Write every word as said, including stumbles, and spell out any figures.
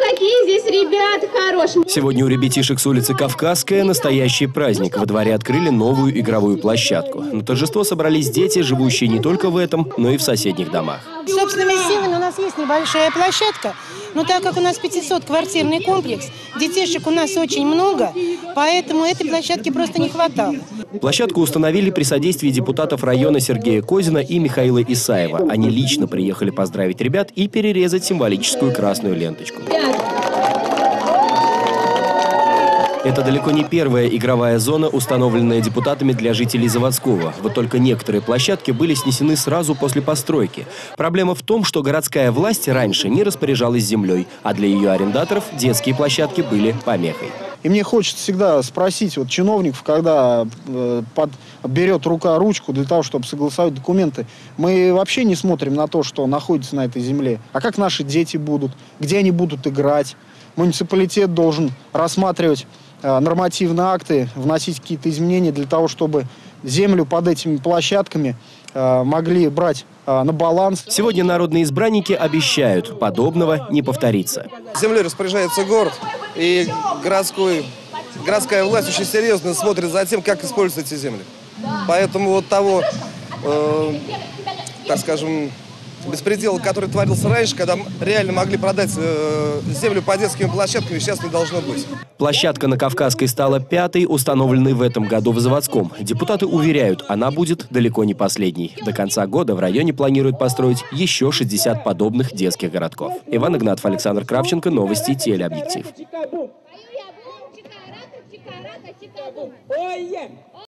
какие здесь ребята хорошие. Сегодня у ребятишек с улицы Кавказская настоящий праздник. Во дворе открыли новую игровую площадку. На торжество собрались дети, живущие не только в этом, но и в соседних домах. Собственными силами у нас есть небольшая площадка, но так как у нас пятисотквартирный комплекс, детишек у нас очень много, поэтому этой площадки просто не хватало. Площадку установили при содействии депутатов района Сергея Козина и Михаила Исаева. Они лично приехали поздравить ребят и перерезать символическую красную ленточку. Это далеко не первая игровая зона, установленная депутатами для жителей Заводского. Вот только некоторые площадки были снесены сразу после постройки. Проблема в том, что городская власть раньше не распоряжалась землей, а для ее арендаторов детские площадки были помехой. И мне хочется всегда спросить вот чиновников, когда э, под, берет рука ручку для того, чтобы согласовать документы, мы вообще не смотрим на то, что находится на этой земле. А как наши дети будут, где они будут играть? Муниципалитет должен рассматривать э, нормативные акты, вносить какие-то изменения для того, чтобы землю под этими площадками э, могли брать э, на баланс. Сегодня народные избранники обещают, подобного не повторится. Землей распоряжается город, и городской, городская власть очень серьезно смотрит за тем, как используются эти земли. Поэтому вот того, э, так скажем, беспредела, который творился раньше, когда реально могли продать э, землю по детским площадкам, сейчас не должно быть. Площадка на Кавказской стала пятой, установленной в этом году в Заводском. Депутаты уверяют, она будет далеко не последней. До конца года в районе планируют построить еще шестьдесят подобных детских городков. Иван Игнатов, Александр Кравченко, новости телеобъектив.